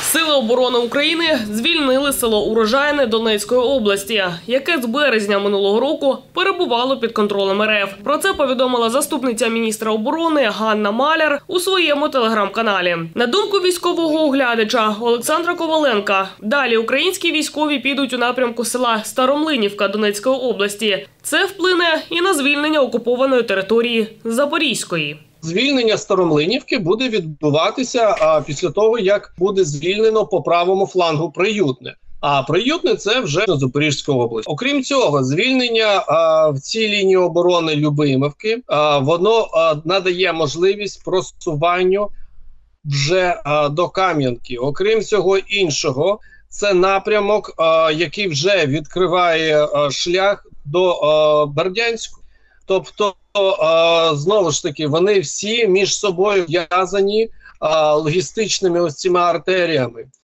Сили оборони України звільнили село Урожайне Донецької області, яке з березня минулого року перебувало під контролем РФ. Про це повідомила заступниця міністра оборони Ганна Маляр у своєму телеграм-каналі. На думку військового оглядача Олександра Коваленка, далі українські військові підуть у напрямку села Старомлинівка Донецької області. Це вплине і на звільнення окупованої території Запорізької. Звільнення Старомлинівки буде відбуватися після того, як буде звільнено по правому флангу Приютне. А Приютне – це вже Запорізька область. Окрім цього, звільнення в цій лінії оборони Любимівки, воно надає можливість просуванню вже до Кам'янки. Окрім всього іншого, це напрямок, який вже відкриває шлях до Бердянську. Тобто, знову ж таки, вони всі між собою зв'язані логістичними ось цими артеріями.